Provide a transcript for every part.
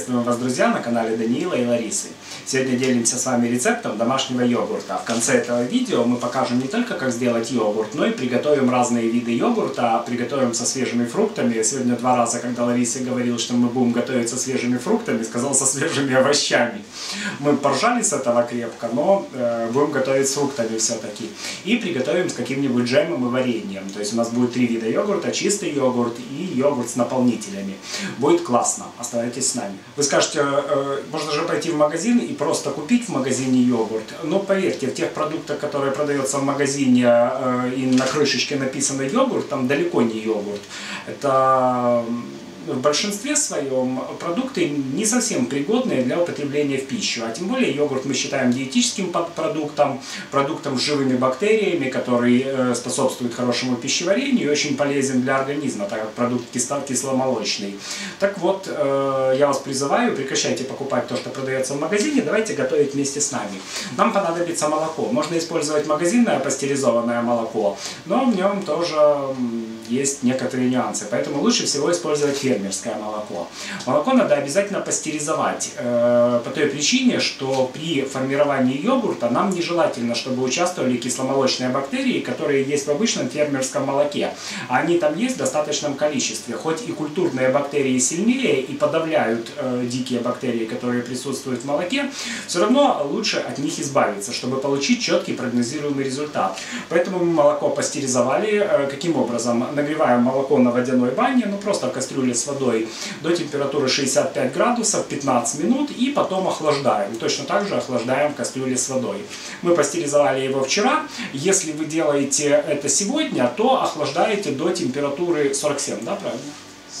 Приветствуем вас, друзья, на канале Даниила и Ларисы. Сегодня делимся с вами рецептом домашнего йогурта. В конце этого видео мы покажем не только, как сделать йогурт, но и приготовим разные виды йогурта, приготовим со свежими фруктами. Сегодня 2 раза, когда Лариса говорила, что мы будем готовить со свежими фруктами, сказал со свежими овощами. Мы поржали с этого крепко, но будем готовить с фруктами все-таки. И приготовим с каким-нибудь джемом и вареньем. То есть у нас будет 3 вида йогурта: чистый йогурт и йогурт с наполнителями. Будет классно. Оставайтесь с нами. Вы скажете, можно же пойти в магазин и просто купить в магазине йогурт. Но поверьте, в тех продуктах, которые продаются в магазине и на крышечке написано йогурт, там далеко не йогурт. Это в большинстве своем продукты не совсем пригодные для употребления в пищу. А тем более йогурт мы считаем диетическим продуктом, продуктом с живыми бактериями, который способствует хорошему пищеварению и очень полезен для организма, так как продукт кисломолочный. Так вот, я вас призываю, прекращайте покупать то, что продается в магазине, давайте готовить вместе с нами. Нам понадобится молоко. Можно использовать магазинное пастеризованное молоко, но в нем тоже есть некоторые нюансы, поэтому лучше всего использовать фермерское молоко. Молоко надо обязательно пастеризовать, по той причине, что при формировании йогурта нам нежелательно, чтобы участвовали кисломолочные бактерии, которые есть в обычном фермерском молоке. Они там есть в достаточном количестве. Хоть и культурные бактерии сильнее и подавляют дикие бактерии, которые присутствуют в молоке, все равно лучше от них избавиться, чтобы получить четкий прогнозируемый результат. Поэтому мы молоко пастеризовали. Каким образом? Нагреваем молоко на водяной бане, просто в кастрюле с водой, до температуры 65 градусов 15 минут и потом охлаждаем. Точно так же охлаждаем в кастрюле с водой. Мы пастеризовали его вчера. Если вы делаете это сегодня, то охлаждаете до температуры 47, да, правильно?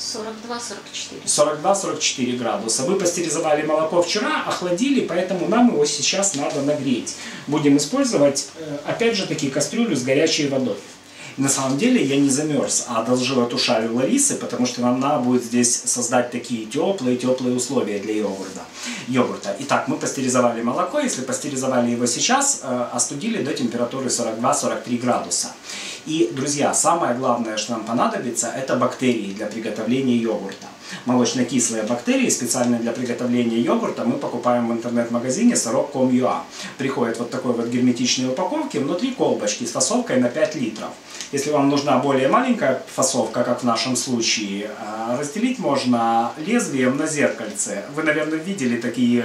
42-44. 42-44 градуса. Мы пастеризовали молоко вчера, охладили, поэтому нам его сейчас надо нагреть. Будем использовать, опять же таки, кастрюлю с горячей водой. На самом деле я не замерз, а одолжил эту шаль у Ларисы, потому что нам надо будет здесь создать такие теплые условия для йогурта. Итак, мы пастеризовали молоко. Если пастеризовали его сейчас, остудили до температуры 42-43 градуса. И, друзья, самое главное, что нам понадобится, это бактерии для приготовления йогурта. Молочно-кислые бактерии специально для приготовления йогурта мы покупаем в интернет-магазине sorok.com.ua. Приходит вот такой вот герметичной упаковки, внутри колбочки с фасовкой на 5 литров. Если вам нужна более маленькая фасовка, как в нашем случае, разделить можно лезвием на зеркальце. Вы, наверное, видели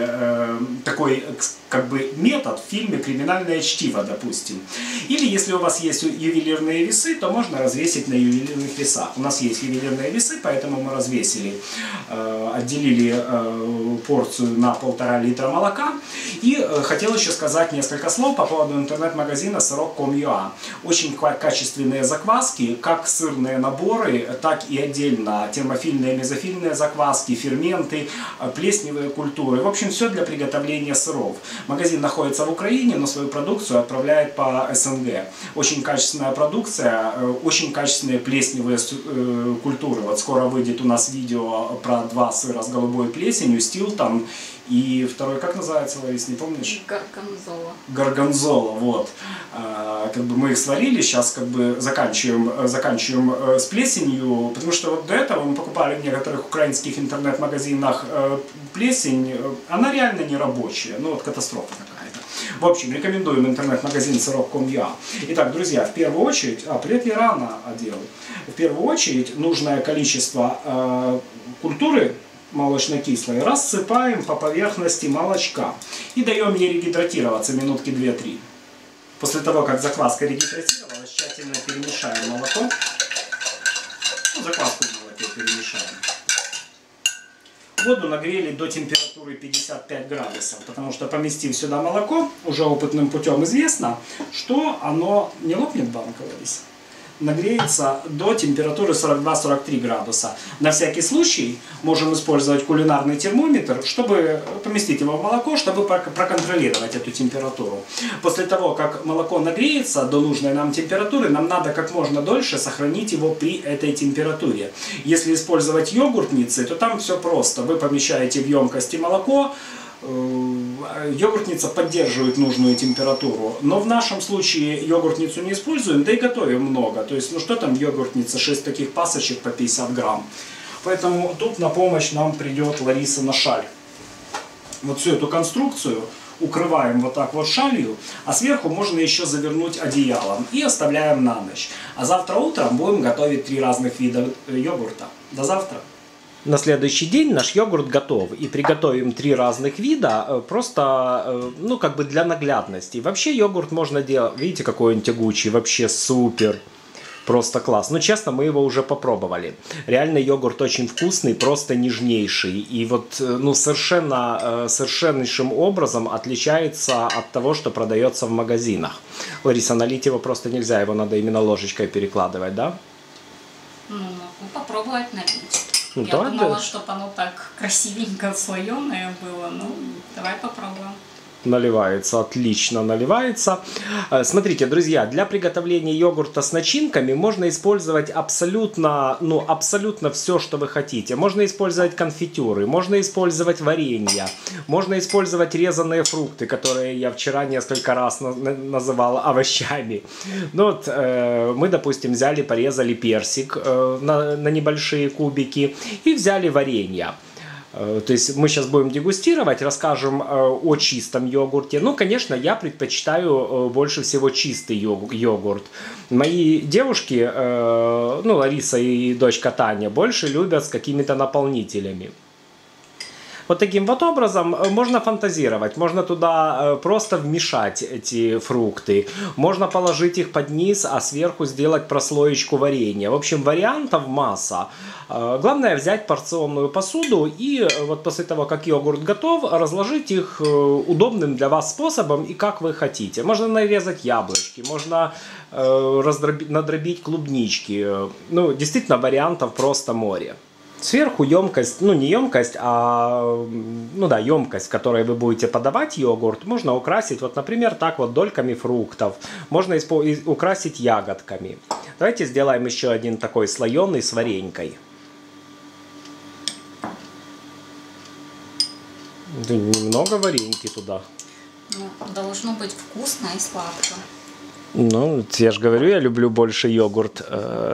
такой как бы метод в фильме «Криминальное чтиво», допустим. Или если у вас есть ювелирные весы, то можно развесить на ювелирных весах. У нас есть ювелирные весы, поэтому мы развесили, отделили порцию на 1,5 литра молока. И хотел еще сказать несколько слов по поводу интернет-магазина sorok.com.ua. Очень качественные закваски, как сырные наборы, так и отдельно термофильные, мезофильные закваски, ферменты, плесневые культуры. В общем, все для приготовления сыров. Магазин находится в Украине, но свою продукцию отправляет по СНГ. Очень качественная продукция, очень качественные плесневые культуры. Вот скоро выйдет у нас видео про 2 сыра с голубой плесенью, Стилтон и второй, как называется, Ларис, не помнишь? Горгонзола. Горгонзола, вот. Как бы мы их сварили, сейчас как бы заканчиваем с плесенью, потому что вот до этого мы покупали в некоторых украинских интернет-магазинах плесень, она реально не рабочая, вот катастрофа какая-то. В общем, рекомендуем интернет-магазин sorok.com.ua. Итак, друзья, в первую очередь, привет, я рано одел. В первую очередь нужное количество культуры молочно-кислой рассыпаем по поверхности молочка и даем ей регидратироваться минутки 2-3. После того, как закваска регидратировалась, тщательно перемешаем молоко. Закваску в молоке перемешаем. Воду нагрели до температуры 55 градусов, потому что, поместив сюда молоко, уже опытным путем известно, что оно не лопнет банка, Ларис, нагреется до температуры 42-43 градуса. На всякий случай можем использовать кулинарный термометр, чтобы поместить его в молоко, чтобы проконтролировать эту температуру. После того, как молоко нагреется до нужной нам температуры, нам надо как можно дольше сохранить его при этой температуре. Если использовать йогуртницы, то там все просто. Вы помещаете в емкости молоко, йогуртница поддерживает нужную температуру, но в нашем случае йогуртницу не используем, да и готовим много. То есть, что там йогуртница, 6 таких пасочек по 50 грамм. Поэтому тут на помощь нам придет Лариса шаль. Вот всю эту конструкцию укрываем вот так вот шалью, а сверху можно еще завернуть одеялом и оставляем на ночь. А завтра утром будем готовить 3 разных вида йогурта. До завтра! На следующий день наш йогурт готов. И приготовим 3 разных вида, просто, ну, как бы для наглядности. Вообще йогурт можно делать, видите, какой он тягучий, вообще супер. Просто класс. Ну, честно, мы его уже попробовали. Реально йогурт очень вкусный, просто нежнейший. И вот, ну, совершеннейшим образом отличается от того, что продается в магазинах. Лариса, налить его просто нельзя, его надо именно ложечкой перекладывать, да? Ну, могу попробовать налить. Ну, я думала, чтобы оно так красивенько слоеное было. Ну, давай попробуем. Наливается, отлично наливается. Смотрите, друзья, для приготовления йогурта с начинками можно использовать абсолютно, ну, абсолютно все, что вы хотите. Можно использовать конфитюры, можно использовать варенье, можно использовать резанные фрукты, которые я вчера несколько раз называл овощами. Ну, вот, мы, допустим, взяли, порезали персик на небольшие кубики и взяли варенье. То есть мы сейчас будем дегустировать, расскажем о чистом йогурте. Ну, конечно, я предпочитаю больше всего чистый йогурт. Мои девушки, ну, Лариса и дочка Таня, больше любят с какими-то наполнителями. Вот таким вот образом можно фантазировать, можно туда просто вмешать эти фрукты, можно положить их под низ, а сверху сделать прослоечку варенья. В общем, вариантов масса. Главное взять порционную посуду и вот после того, как йогурт готов, разложить их удобным для вас способом и как вы хотите. Можно нарезать яблочки, можно надробить клубнички. Ну, действительно, вариантов просто море. Сверху емкость, ну не емкость, а ну да, емкость, в которой вы будете подавать йогурт, можно украсить, вот, например, так вот дольками фруктов, можно украсить ягодками. Давайте сделаем еще один такой слоеный с варенькой. Немного вареньки туда. Ну, должно быть вкусно и сладко. Ну, я же говорю, я люблю больше йогурт.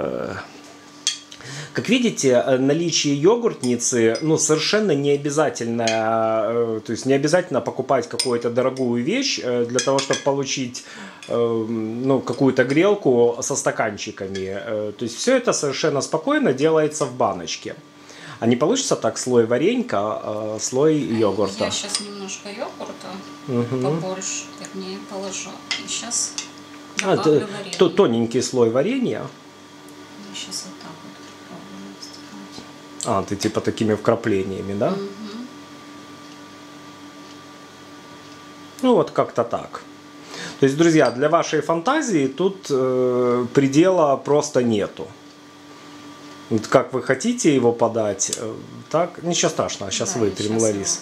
Как видите, наличие йогуртницы, ну, совершенно не обязательно, то есть не обязательно покупать какую-то дорогую вещь для того, чтобы получить, ну, какую-то грелку со стаканчиками. То есть все это совершенно спокойно делается в баночке. А не получится так слой варенька, а слой йогурта. Я сейчас немножко йогурта побольше, вернее, положу. И сейчас добавлю варенье. Тоненький слой варенья. Сейчас вот так вот попробую сделать. А, ты типа такими вкраплениями, да? Ну вот как-то так. То есть, друзья, для вашей фантазии тут предела просто нету. Вот как вы хотите его подать, так, ничего страшного, сейчас да, вытрем, Ларис.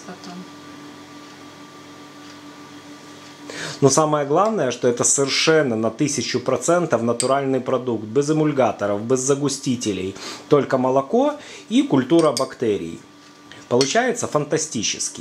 Но самое главное, что это совершенно на 1000% натуральный продукт, без эмульгаторов, без загустителей, только молоко и культура бактерий. Получается фантастически.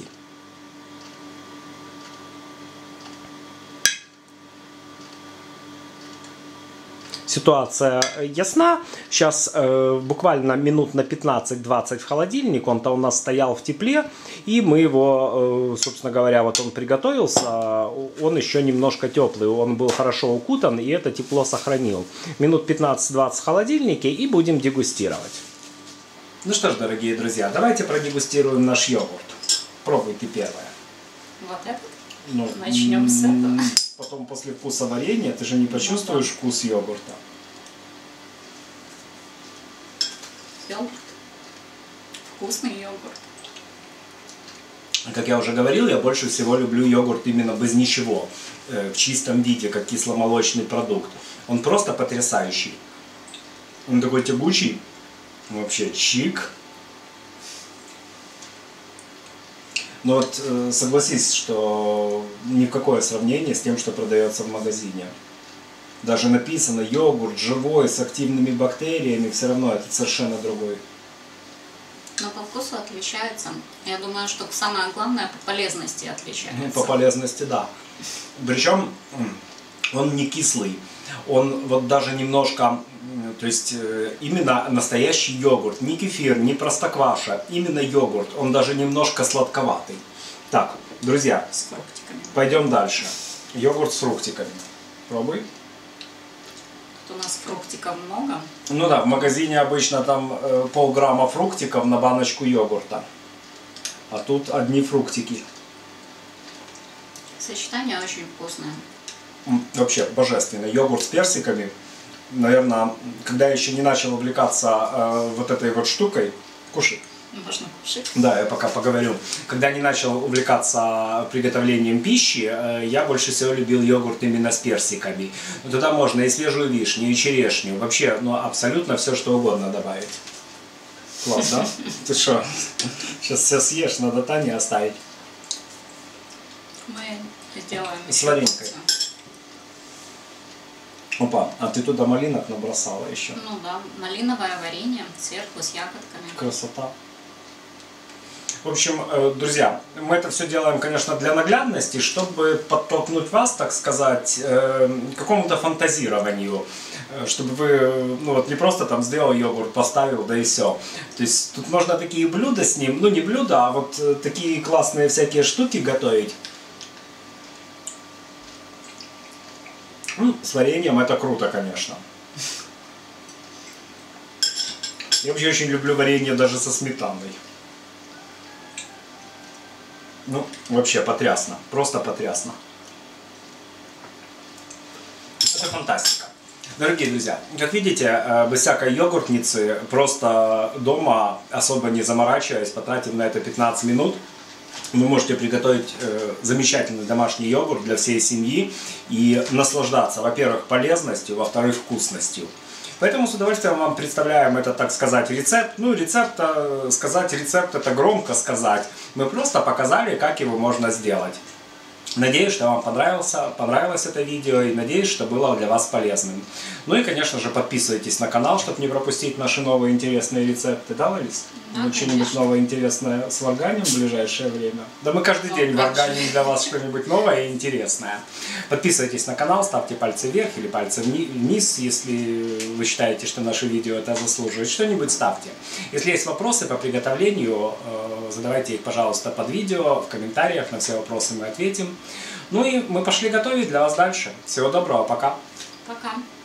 Ситуация ясна. Сейчас буквально минут на 15-20 в холодильник. Он-то у нас стоял в тепле. И мы его, собственно говоря, вот он приготовился. Он еще немножко теплый. Он был хорошо укутан и это тепло сохранил. Минут 15-20 в холодильнике и будем дегустировать. Ну что ж, дорогие друзья, давайте продегустируем наш йогурт. Пробуй ты первая. Вот этот? Ну, начнем с этого. Потом после вкуса варенья ты же не почувствуешь вкус йогурта. Йогурт. Вкусный йогурт. Как я уже говорил, я больше всего люблю йогурт именно без ничего. В чистом виде, как кисломолочный продукт. Он просто потрясающий. Он такой тягучий. Вообще чик. Но вот согласись, что ни в какое сравнение с тем, что продается в магазине. Даже написано йогурт живой, с активными бактериями, все равно это совершенно другой. Но по вкусу отличается. Я думаю, что самое главное по полезности отличается. По полезности, да. Причем Он не кислый, он вот даже немножко, то есть именно настоящий йогурт, не кефир, не простокваша, именно йогурт, он даже немножко сладковатый. Так, друзья, с фруктиками. Пойдем дальше. Йогурт с фруктиками. Пробуй. Тут у нас фруктиков много. Ну да, в магазине обычно там полграмма фруктиков на баночку йогурта. А тут одни фруктики. Сочетание очень вкусное. Вообще божественно. Йогурт с персиками. Наверное, когда я еще не начал увлекаться вот этой вот штукой. Кушай. Можно кушать. Да, я пока поговорю. Когда не начал увлекаться приготовлением пищи, я больше всего любил йогурт именно с персиками. Но туда можно и свежую вишню, и черешню. Вообще, ну, абсолютно все, что угодно добавить. Класс, да? Ты что? Сейчас все съешь, надо Тане оставить. Мы сделаем с варенькой. Опа, а ты туда малинок набросала еще? Ну да, малиновое варенье сверху с ягодками. Красота. В общем, друзья, мы это все делаем, конечно, для наглядности, чтобы подтолкнуть вас, так сказать, к какому-то фантазированию, чтобы вы, ну вот не просто там сделал йогурт, поставил, да и все. То есть тут можно такие блюда с ним, ну не блюда, а вот такие классные всякие штуки готовить. С вареньем это круто, конечно. Я вообще очень люблю варенье даже со сметаной. Ну, вообще потрясно. Просто потрясно. Это фантастика. Дорогие друзья, как видите, без всякой йогуртницы, просто дома, особо не заморачиваясь, потратив на это 15 минут, вы можете приготовить замечательный домашний йогурт для всей семьи и наслаждаться, во-первых, полезностью, во-вторых, вкусностью. Поэтому с удовольствием вам представляем этот, так сказать, рецепт. Ну, рецепт это громко сказать. Мы просто показали, как его можно сделать. Надеюсь, что вам понравилось это видео и надеюсь, что было для вас полезным. Ну и, конечно же, подписывайтесь на канал, чтобы не пропустить наши новые интересные рецепты. Да, Ларис? Да, что-нибудь новое интересное сварганим в ближайшее время? Да мы каждый день варганим для вас что-нибудь новое и интересное. Подписывайтесь на канал, ставьте пальцы вверх или пальцы вниз, если вы считаете, что наше видео это заслуживает. Что-нибудь ставьте. Если есть вопросы по приготовлению, задавайте их, пожалуйста, под видео, в комментариях. На все вопросы мы ответим. Ну и мы пошли готовить для вас дальше. Всего доброго, пока. Пока.